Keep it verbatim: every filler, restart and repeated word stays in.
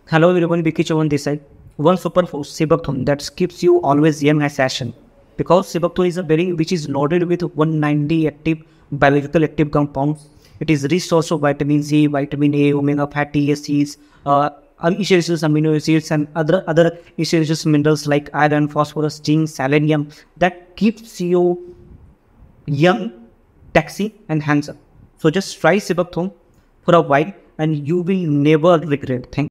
Hello everyone, Vicky Chavan this side. One superfood, sea buckthorn, that keeps you always young as fashion. Because sea buckthorn is a berry which is loaded with one hundred ninety active biological active compounds. It is rich source of vitamin C, vitamin A, omega fatty acids, uh, essential amino acids, and other other essential minerals like iron, phosphorus, zinc, selenium that keeps you young, taxi, and handsome. So just try sea buckthorn for a while, and you will never regret. Thank